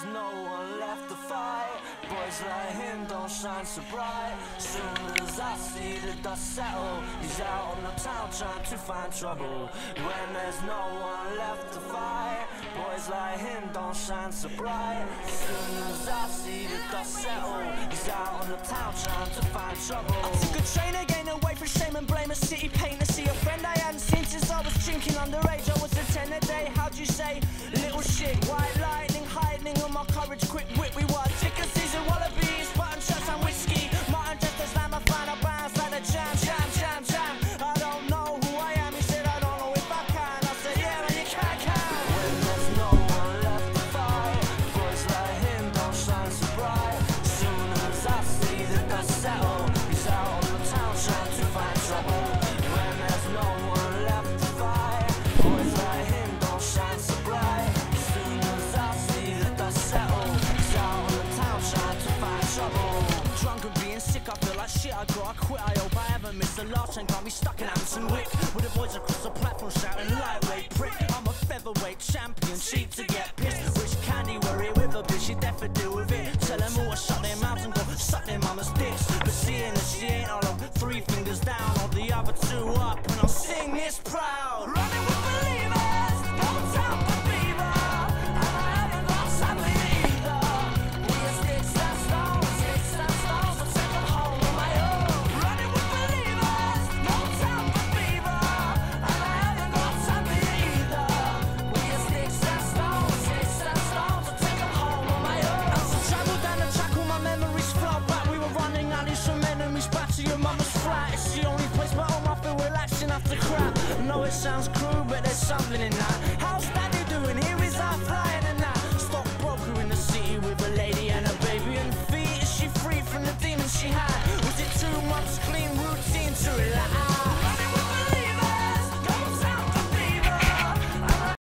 no one left to fight, boys like him don't shine so bright. Soon as I see the dust settle, he's out on the town trying to find trouble. When there's no one left to fight, boys like him don't shine so bright. Soon as I see the dust settle, he's out on the town trying to find trouble. I took a train again away from shame and blame, a city pain to see a friend I hadn't seen since I was drinking underage. I was a 10 a day, how'd you say? Little shit, white lightning, hiding on my courage, quick whip. We were ticker season, wallabies, button shots and whiskey. Martin just a slam, I find a bounce like a jam, jam, jam, jam. I don't know who I am, he said I don't know if I can. I said yeah, well you can. When there's no one left to fight, boys like him don't shine so bright. Soon as I see the dust settle, he's out on the town trying to find trouble. When there's no one left to fight, boys like him don't shine so bright. Soon as I see the dust settle, he's out on the town trying to find trouble. Drunk and being sick, I feel like shit, I gotta quit. I hope I haven't missed the last train, got me stuck in Hampton Wick with the boys across the platform shouting lightweight prick. I'm a featherweight champion, cheap to get pissed. Wish candy were here with a bitch, she definitely deal with it. Tell them all to shut their mouths and go suck their mama's dicks. But seeing that she ain't all of 3 fingers down, or the other 2 up, and I'll sing this proud. Running with believers, no time for fever, and I haven't got time for either. We are sticks and stones, I'll take them home on my own. Running with believers, no time for fever, and I haven't got time for either. We are sticks and stones, I'll take them home on my own. As I travel down the track, all my memories flow back. We were running alleys from enemies back to your mama's flat. It's the only place where all my feel relaxing after crap. I know it sounds crude, but there's something in that.